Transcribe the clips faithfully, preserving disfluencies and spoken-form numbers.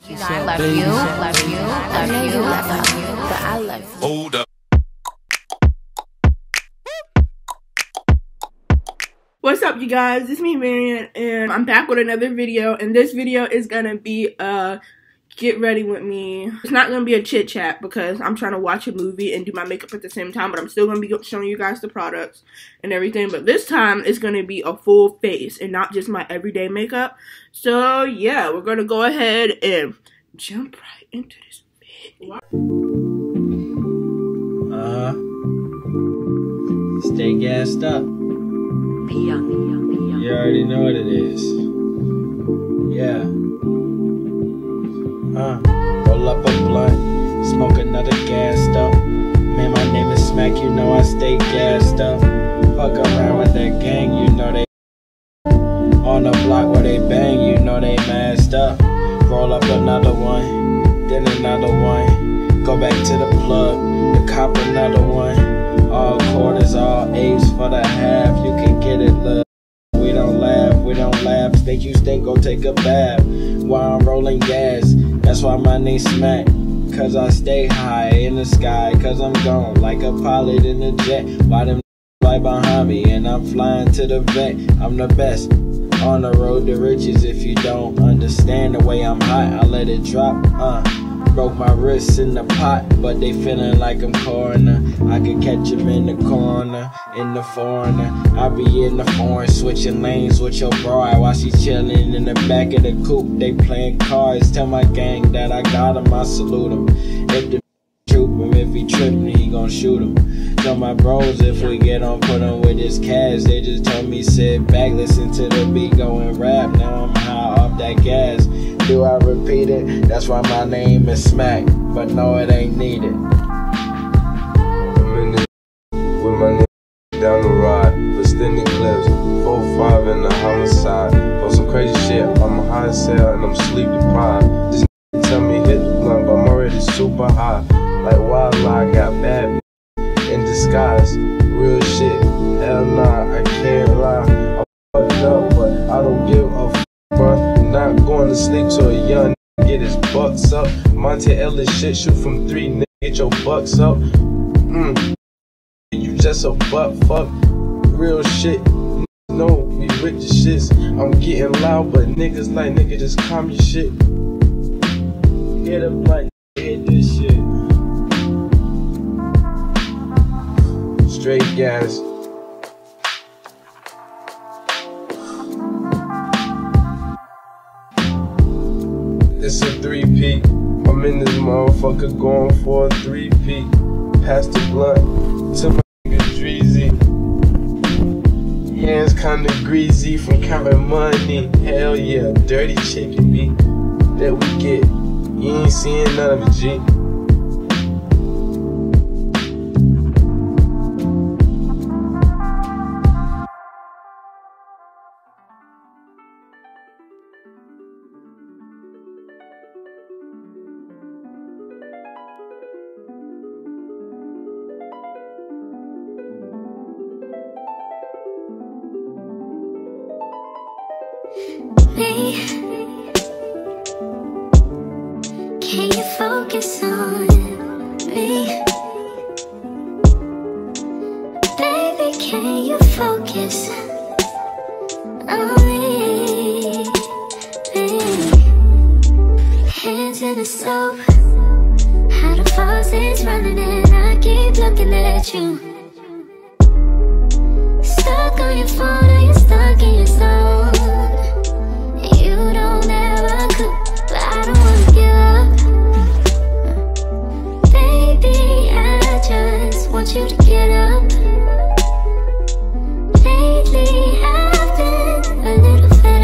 You know I love you, love you, love you, love you, but I love you. Hold up. What's up, you guys? It's me, Marian, and I'm back with another video. And this video is gonna be a get ready with me. It's not gonna be a chit chat because I'm trying to watch a movie and do my makeup at the same time, but I'm still gonna be showing you guys the products and everything. But this time it's gonna be a full face and not just my everyday makeup. So yeah, we're gonna go ahead and jump right into this video. Uh huh. Stay gassed up. You already know what it is. Yeah. Uh, roll up a blunt, smoke another gassed up. Man, my name is Smack, you know I stay gassed up. Fuck around with that gang, you know they on the block where they bang, you know they masked up. Roll up another one, then another one. Go back to the plug, to cop another one. All quarters, all eights for the half, you can get it, look. We don't laugh, we don't laugh. Think you stink, go take a bath. While I'm rolling gas, that's why my name's Smack. Cause I stay high in the sky, cause I'm gone like a pilot in a jet. Why them fly behind me and I'm flying to the vet. I'm the best on the road to riches. If you don't understand the way I'm hot, I let it drop. Uh, broke my wrists in the pot, but they feeling like I'm coroner. I could catch him in the corner, in the foreigner. I be in the foreign, switching lanes with your bride while she chilling in the back of the coupe. They playing cards. Tell my gang that I got him, I salute him. If the troop him, if he trip me, he gon' shoot him. Tell my bros if we get on, put him with his cash. They just told me sit back, listen to the beat, go and rap. Now I'm high off that gas. Do I repeat it? That's why my name is Smack, but no, it ain't needed. I'm in this with my name down the ride, extended clips, four five in the homicide. On some crazy shit, I'm high as hell and I'm sleepy deprived. This n tell me hit the blunt, but I'm already super high. Like wildlife, got bad in disguise. Real shit, hell nah, I can't lie. I'm fucked up, but I don't give a f, bruh. Not going to sleep till a young nigga get his bucks up. Monte Ellis shit, shoot from three, nigga, get your bucks up. Mm. You just a butt fuck. Real shit, no, we with the shits. I'm getting loud, but niggas like, nigga, just calm your shit. Get up like, hit this shit. Straight gas. It's a three-peat. I'm in this motherfucker going for a three-peat. Pass the blunt to my nigga Dreezy. Hands kinda greasy from counting money. Hell yeah, dirty chicken beat that we get. You ain't seeing none of it, G. Me, can you focus on me? Baby, can you focus on me? Hands in the soap, how the faucet's running and I keep looking at you. Stuck on your phone, are you stuck in your zone? Want you to get up. Lately I've been a little fed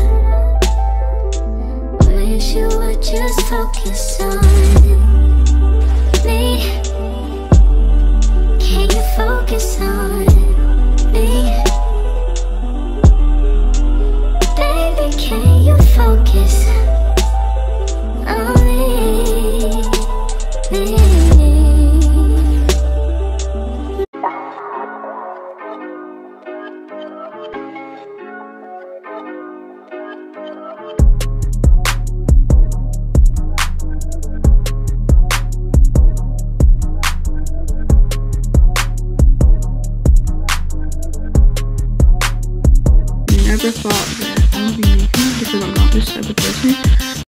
up. Wish you would just focus on me. Can you focus on me? Baby, can you focus on me? me? never thought that I would be making because I'm not this type of person.